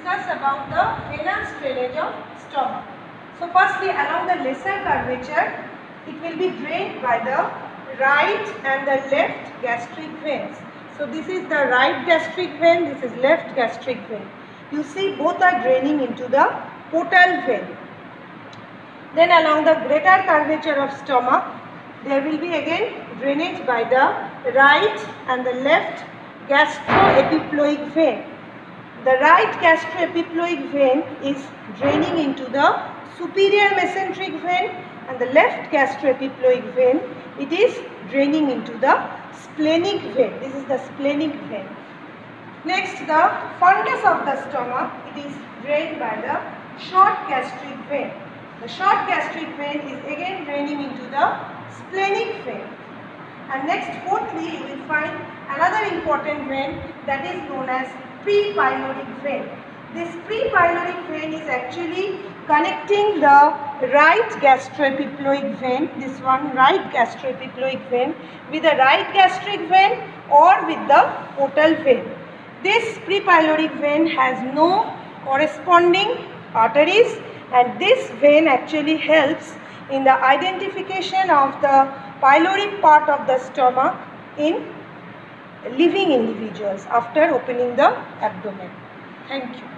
discuss about the venous drainage of stomach. So firstly, along the lesser curvature, it will be drained by the right and the left gastric veins. So this is the right gastric vein, this is left gastric vein. You see both are draining into the portal vein. Then along the greater curvature of stomach, there will be again drainage by the right and the left gastroepiploic vein. The right gastroepiploic vein is draining into the superior mesenteric vein, and the left gastroepiploic vein, it is draining into the splenic vein. This is the splenic vein. Next, the fundus of the stomach, it is drained by the short gastric vein. The short gastric vein is again draining into the splenic vein. And next, fourthly, you will find another important vein that is known as prepyloric vein. This prepyloric vein is actually connecting the right gastroepiploic vein, this one right gastroepiploic vein, with the right gastric vein or with the portal vein. This prepyloric vein has no corresponding arteries, and this vein actually helps in the identification of the pyloric part of the stomach in living individuals after opening the abdomen. Thank you.